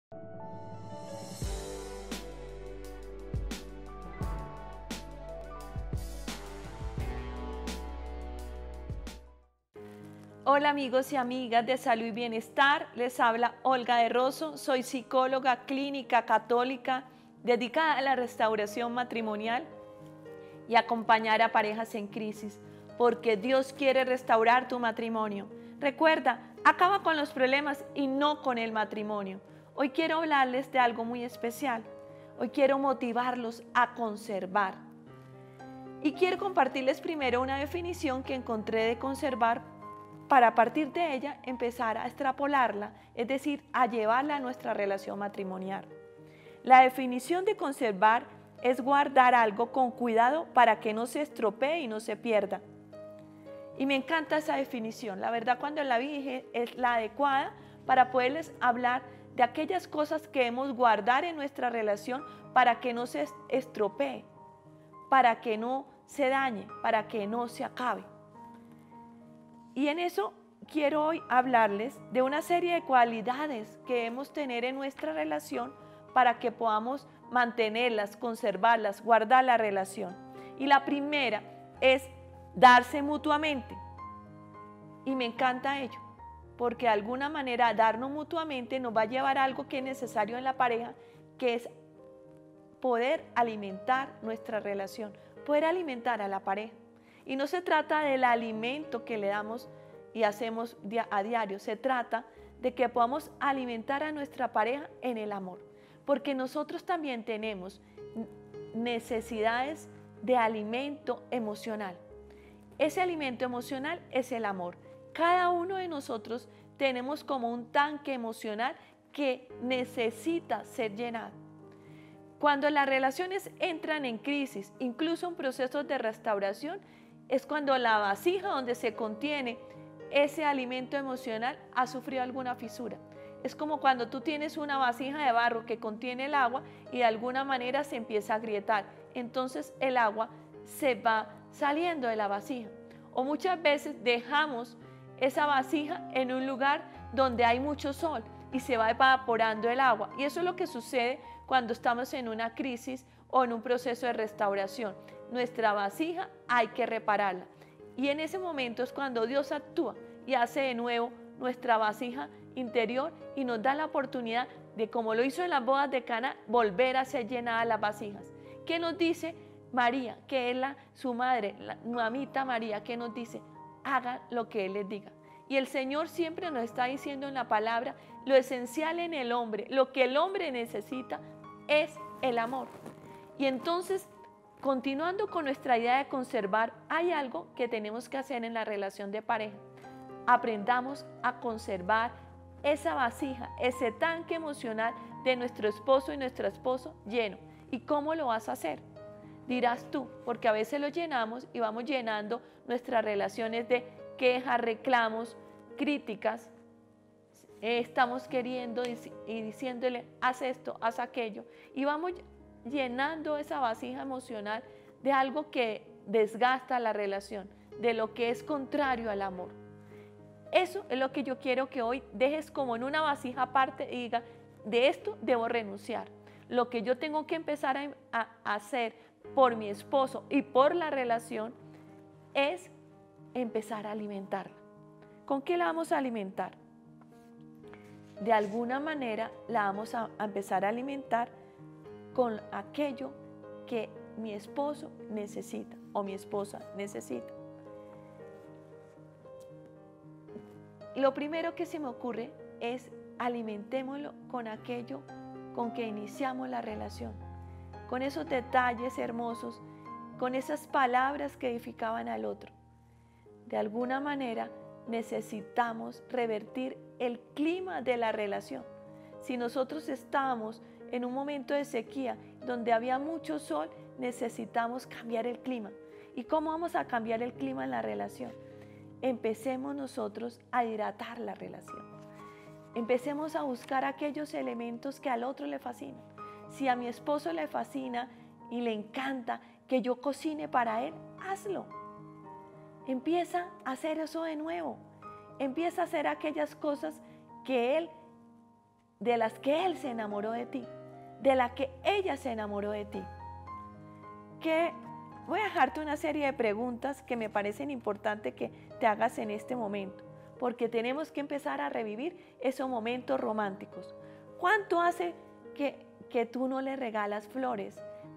Hola amigos y amigas de Salud y Bienestar, les habla Olga de Rosso, soy psicóloga clínica católica dedicada a la restauración matrimonial y acompañar a parejas en crisis, porque Dios quiere restaurar tu matrimonio. Recuerda, acaba con los problemas y no con el matrimonio. Hoy quiero hablarles de algo muy especial, hoy quiero motivarlos a conservar. Y quiero compartirles primero una definición que encontré de conservar para a partir de ella empezar a extrapolarla, es decir, a llevarla a nuestra relación matrimonial. La definición de conservar es guardar algo con cuidado para que no se estropee y no se pierda. Y me encanta esa definición, la verdad cuando la vi dije es la adecuada para poderles hablar de aquellas cosas que debemos guardar en nuestra relación para que no se estropee, para que no se dañe, para que no se acabe. Y en eso quiero hoy hablarles de una serie de cualidades que debemos tener en nuestra relación para que podamos mantenerlas, conservarlas, guardar la relación. Y la primera es darse mutuamente. Y me encanta ello, porque de alguna manera darnos mutuamente nos va a llevar a algo que es necesario en la pareja, que es poder alimentar nuestra relación, poder alimentar a la pareja. Y no se trata del alimento que le damos y hacemos a diario, se trata de que podamos alimentar a nuestra pareja en el amor, porque nosotros también tenemos necesidades de alimento emocional. Ese alimento emocional es el amor. Cada uno de nosotros tenemos como un tanque emocional que necesita ser llenado. Cuando las relaciones entran en crisis, incluso en procesos de restauración, es cuando la vasija donde se contiene ese alimento emocional ha sufrido alguna fisura. Es como cuando tú tienes una vasija de barro que contiene el agua y de alguna manera se empieza a agrietar. Entonces el agua se va saliendo de la vasija. O muchas veces dejamos esa vasija en un lugar donde hay mucho sol y se va evaporando el agua. Y eso es lo que sucede cuando estamos en una crisis o en un proceso de restauración. Nuestra vasija hay que repararla. Y en ese momento es cuando Dios actúa y hace de nuevo nuestra vasija interior y nos da la oportunidad de, como lo hizo en las bodas de Caná, volver a ser llenadas las vasijas. ¿Qué nos dice María, que es su madre, la mamita María? ¿Qué nos dice? Hagan lo que Él les diga. Y el Señor siempre nos está diciendo en la palabra, lo esencial en el hombre, lo que el hombre necesita es el amor. Y entonces, continuando con nuestra idea de conservar, hay algo que tenemos que hacer en la relación de pareja. Aprendamos a conservar esa vasija, ese tanque emocional de nuestro esposo y nuestra esposa lleno. ¿Y cómo lo vas a hacer? Dirás tú, porque a veces lo llenamos y vamos llenando nuestras relaciones de quejas, reclamos, críticas. Estamos queriendo y diciéndole, haz esto, haz aquello. Y vamos llenando esa vasija emocional de algo que desgasta la relación, de lo que es contrario al amor. Eso es lo que yo quiero que hoy dejes como en una vasija aparte y diga, de esto debo renunciar. Lo que yo tengo que empezar a hacer por mi esposo y por la relación es empezar a alimentarla. ¿Con qué la vamos a alimentar? De alguna manera la vamos a empezar a alimentar con aquello que mi esposo necesita o mi esposa necesita. Lo primero que se me ocurre es alimentémoslo con aquello con que iniciamos la relación, con esos detalles hermosos, con esas palabras que edificaban al otro. De alguna manera necesitamos revertir el clima de la relación. Si nosotros estamos en un momento de sequía donde había mucho sol, necesitamos cambiar el clima. ¿Y cómo vamos a cambiar el clima en la relación? Empecemos nosotros a hidratar la relación. Empecemos a buscar aquellos elementos que al otro le fascinan. Si a mi esposo le fascina y le encanta que yo cocine para él, hazlo. Empieza a hacer eso de nuevo. Empieza a hacer aquellas cosas que él de las que él se enamoró de ti, de la que ella se enamoró de ti. Que voy a dejarte una serie de preguntas que me parecen importantes que te hagas en este momento, porque tenemos que empezar a revivir esos momentos románticos. ¿Cuánto hace que tú no le regalas flores?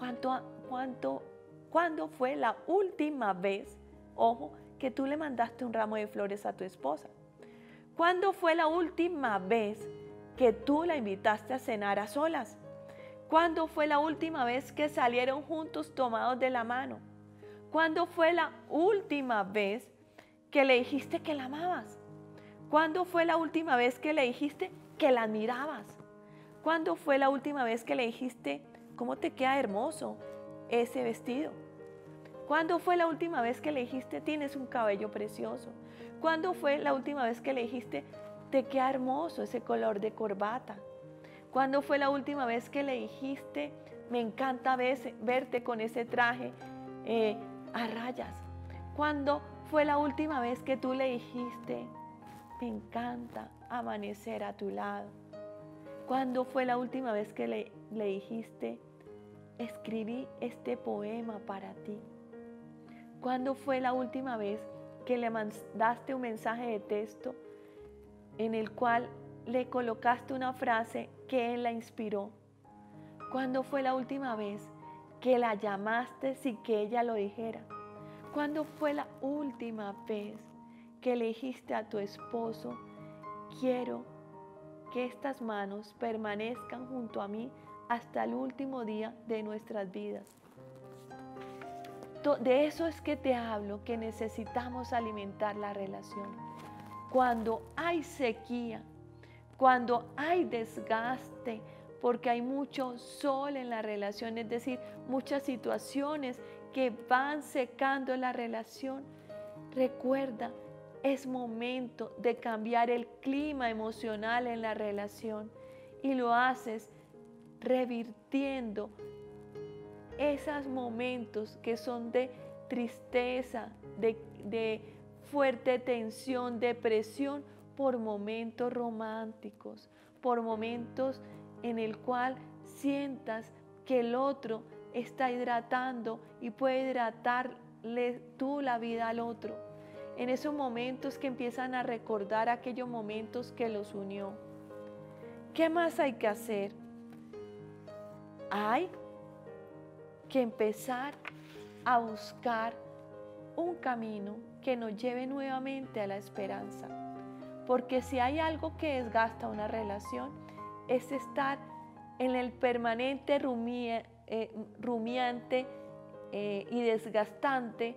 ¿Cuándo fue la última vez, ojo, que tú le mandaste un ramo de flores a tu esposa? ¿Cuándo fue la última vez que tú la invitaste a cenar a solas? ¿Cuándo fue la última vez que salieron juntos tomados de la mano? ¿Cuándo fue la última vez que le dijiste que la amabas? ¿Cuándo fue la última vez que le dijiste que la admirabas? ¿Cuándo fue la última vez que le dijiste cómo te queda hermoso ese vestido? ¿Cuándo fue la última vez que le dijiste tienes un cabello precioso? ¿Cuándo fue la última vez que le dijiste te queda hermoso ese color de corbata? ¿Cuándo fue la última vez que le dijiste me encanta verte con ese traje a rayas? ¿Cuándo fue la última vez que tú le dijiste me encanta amanecer a tu lado? ¿Cuándo fue la última vez que le dijiste escribí este poema para ti? ¿Cuándo fue la última vez que le mandaste un mensaje de texto en el cual le colocaste una frase que él la inspiró? ¿Cuándo fue la última vez que la llamaste sin que ella lo dijera? ¿Cuándo fue la última vez que le dijiste a tu esposo, quiero que estas manos permanezcan junto a mí hasta el último día de nuestras vidas? De eso es que te hablo, que necesitamos alimentar la relación. Cuando hay sequía, cuando hay desgaste, porque hay mucho sol en la relación, es decir, muchas situaciones que van secando la relación, recuerda, es momento de cambiar el clima emocional en la relación y lo haces revirtiendo esos momentos que son de tristeza, de fuerte tensión, depresión, por momentos románticos, por momentos en el cual sientas que el otro está hidratando y puede hidratarle tú la vida al otro. En esos momentos que empiezan a recordar aquellos momentos que los unió. ¿Qué más hay que hacer? Hay que empezar a buscar un camino que nos lleve nuevamente a la esperanza. Porque si hay algo que desgasta una relación, es estar en el permanente rumiante y desgastante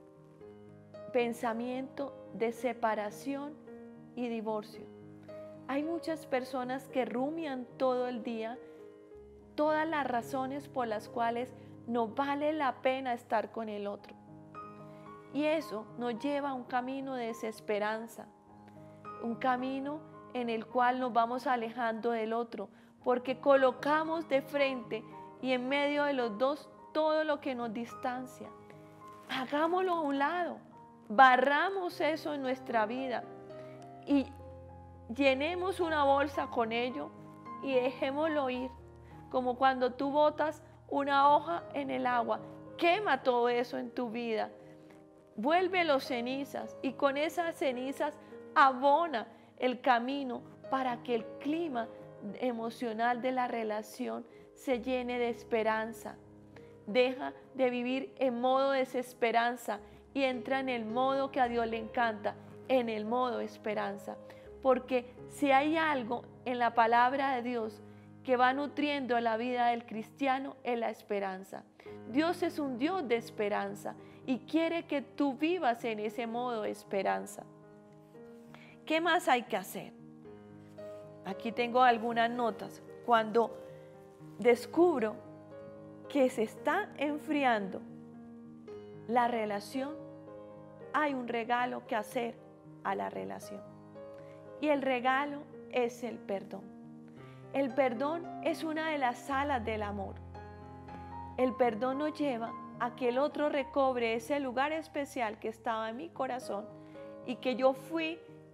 pensamiento de separación y divorcio. Hay muchas personas que rumian todo el día todas las razones por las cuales no vale la pena estar con el otro. Y eso nos lleva a un camino de desesperanza, un camino en el cual nos vamos alejando del otro, porque colocamos de frente y en medio de los dos todo lo que nos distancia. Hagámoslo a un lado, barramos eso en nuestra vida y llenemos una bolsa con ello y dejémoslo ir, como cuando tú botas una hoja en el agua, quema todo eso en tu vida, vuélvelo cenizas y con esas cenizas abona el camino para que el clima emocional de la relación se llene de esperanza. Deja de vivir en modo desesperanza y entra en el modo que a Dios le encanta, en el modo esperanza. Porque si hay algo en la palabra de Dios que va nutriendo la vida del cristiano, es la esperanza. Dios es un Dios de esperanza y quiere que tú vivas en ese modo de esperanza. ¿Qué más hay que hacer? Aquí tengo algunas notas. Cuando descubro que se está enfriando la relación, hay un regalo que hacer a la relación. Y el regalo es el perdón. El perdón es una de las alas del amor. El perdón nos lleva a que el otro recobre ese lugar especial que estaba en mi corazón y que yo fui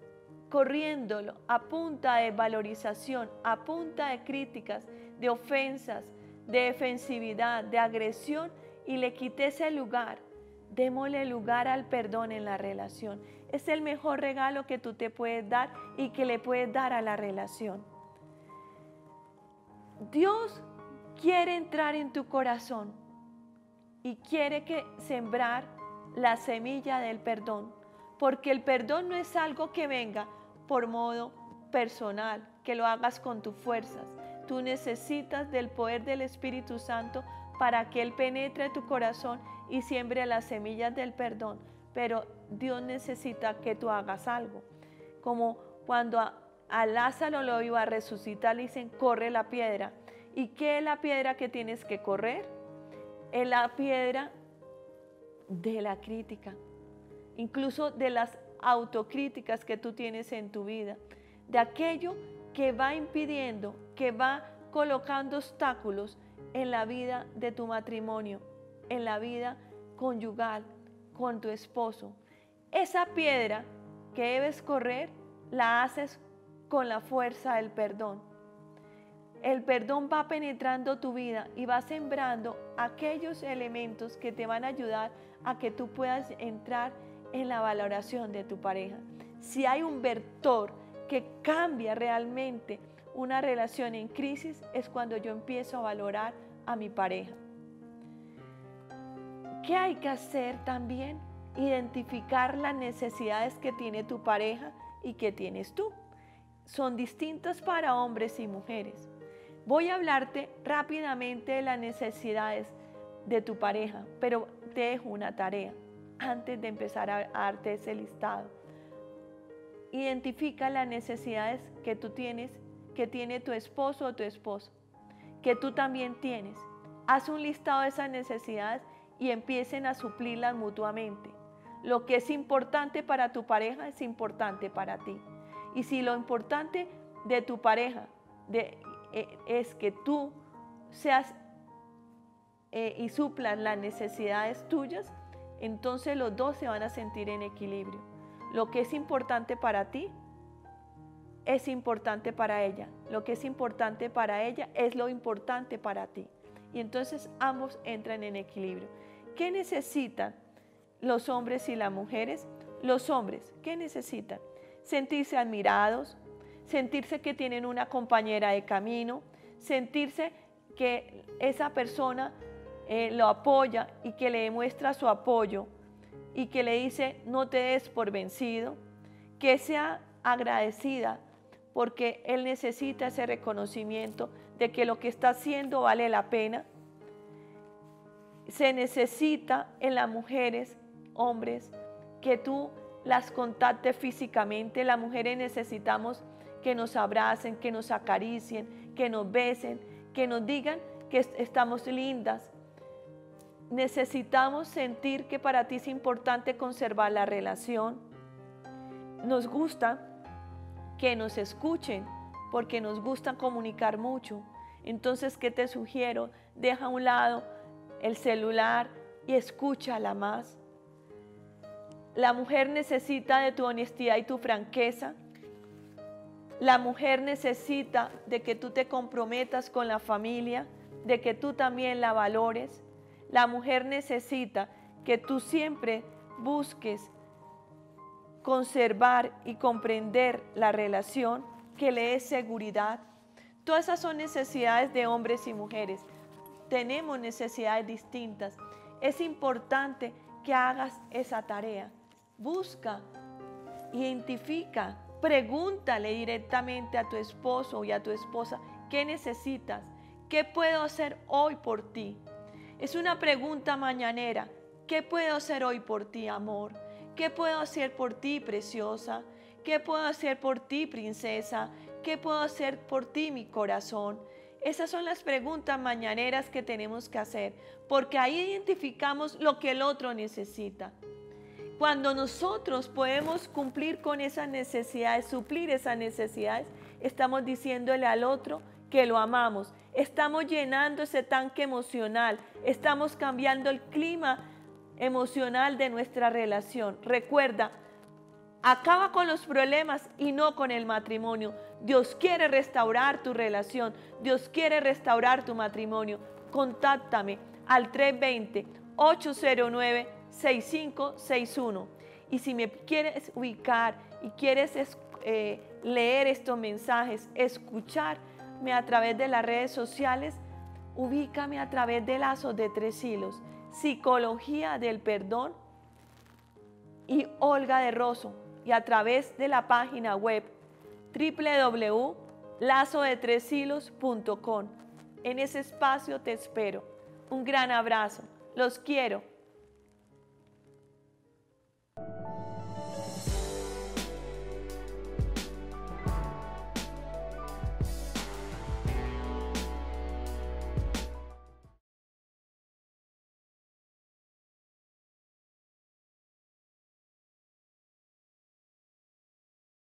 corriéndolo a punta de valorización, a punta de críticas, de ofensas, de defensividad, de agresión, y le quité ese lugar. Démosle lugar al perdón en la relación. Es el mejor regalo que tú te puedes dar y que le puedes dar a la relación. Dios quiere entrar en tu corazón y quiere sembrar la semilla del perdón, porque el perdón no es algo que venga por modo personal, que lo hagas con tus fuerzas. Tú necesitas del poder del Espíritu Santo para que Él penetre tu corazón y siembre las semillas del perdón. Pero Dios necesita que tú hagas algo. Como cuando a Lázaro lo iba a resucitar, le dicen, corre la piedra. ¿Y qué es la piedra que tienes que correr? Es la piedra de la crítica, incluso de las autocríticas que tú tienes en tu vida, de aquello que va impidiendo, que va colocando obstáculos en la vida de tu matrimonio, en la vida conyugal, con tu esposo. Esa piedra que debes correr, la haces con la fuerza del perdón. El perdón va penetrando tu vida y va sembrando aquellos elementos que te van a ayudar a que tú puedas entrar en la valoración de tu pareja. Si hay un vector que cambia realmente una relación en crisis, es cuando yo empiezo a valorar a mi pareja. ¿Qué hay que hacer también? Identificar las necesidades que tiene tu pareja y que tienes tú. Son distintas para hombres y mujeres. Voy a hablarte rápidamente de las necesidades de tu pareja, pero te dejo una tarea antes de empezar a darte ese listado. Identifica las necesidades que tú tienes, que tiene tu esposo o tu esposa, que tú también tienes. Haz un listado de esas necesidades y empiecen a suplirlas mutuamente. Lo que es importante para tu pareja es importante para ti. Y si lo importante de tu pareja es que tú seas y suplan las necesidades tuyas, entonces los dos se van a sentir en equilibrio. Lo que es importante para ti es importante para ella. Lo que es importante para ella es lo importante para ti. Y entonces ambos entran en equilibrio. ¿Qué necesitan los hombres y las mujeres? Los hombres, ¿qué necesitan? Sentirse admirados, sentirse que tienen una compañera de camino, sentirse que esa persona lo apoya y que le demuestra su apoyo y que le dice no te des por vencido, que sea agradecida porque él necesita ese reconocimiento de que lo que está haciendo vale la pena. Se necesita en las mujeres, hombres, que tú las contactes físicamente. Las mujeres necesitamos que nos abracen, que nos acaricien, que nos besen, que nos digan que estamos lindas. Necesitamos sentir que para ti es importante conservar la relación. Nos gusta que nos escuchen porque nos gusta comunicar mucho. Entonces, ¿qué te sugiero? Deja a un lado el celular y escúchala más. La mujer necesita de tu honestidad y tu franqueza. La mujer necesita de que tú te comprometas con la familia, de que tú también la valores. La mujer necesita que tú siempre busques conservar y comprender la relación, que le des seguridad. Todas esas son necesidades de hombres y mujeres. Tenemos necesidades distintas. Es importante que hagas esa tarea. Busca, identifica, pregúntale directamente a tu esposo y a tu esposa, ¿qué necesitas? ¿Qué puedo hacer hoy por ti? Es una pregunta mañanera. ¿Qué puedo hacer hoy por ti, amor? ¿Qué puedo hacer por ti, preciosa? ¿Qué puedo hacer por ti, princesa? ¿Qué puedo hacer por ti, mi corazón? Esas son las preguntas mañaneras que tenemos que hacer, porque ahí identificamos lo que el otro necesita. Cuando nosotros podemos cumplir con esas necesidades, suplir esas necesidades, estamos diciéndole al otro que lo amamos. Estamos llenando ese tanque emocional, estamos cambiando el clima emocional de nuestra relación. Recuerda, Acaba con los problemas y no con el matrimonio. Dios quiere restaurar tu relación. Dios quiere restaurar tu matrimonio. Contáctame al 320-809-6561. Y si me quieres ubicar y quieres leer estos mensajes, escucharme a través de las redes sociales, ubícame a través de Lazos de Tres Hilos, Psicología del Perdón y Olga de Rosso, y a través de la página web www.lazodetreshilos.com. En ese espacio te espero. Un gran abrazo. Los quiero.